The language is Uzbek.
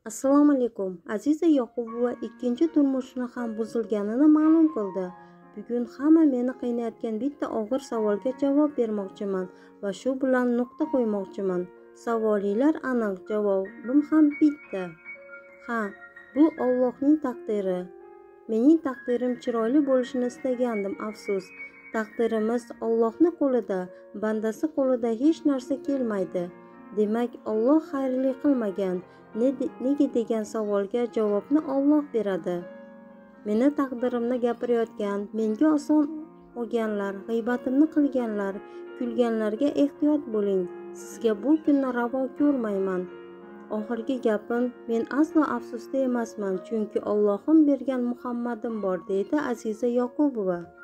Assalomu alaykum. Aziza Yoqubova ikkinchi turmushini ham buzilganini ma'lum qildi. Bugun hamma meni qiynayotgan bitta og'ir savolga javob bermoqchiman va shu bilan nuqta qo'ymoqchiman. Savolinglar aniq, javobim ham bitta. Ha, bu Allohning taqdiri. Mening taqdirim chiroyli bo'lishini istagandim, afsus. Taqdirimiz Allohning qo'lida, bandasi qo'lida hech narsa kelmaydi. Demak, Alloh xayrli qilmagan. Nega degan savolga javobni Alloh beradi. Meni taqdirimni gapirayotgan, menga oson olganlar, g'iybatimni qilganlar, kulganlarga ehtiyot bo'ling. Sizga bu kunni ravo ko'rmayman. Oxirgi gapim, men aslo afsusda emasman, chunki Allohim bergan Muhammadim bor, deydi Aziza Yoqubova.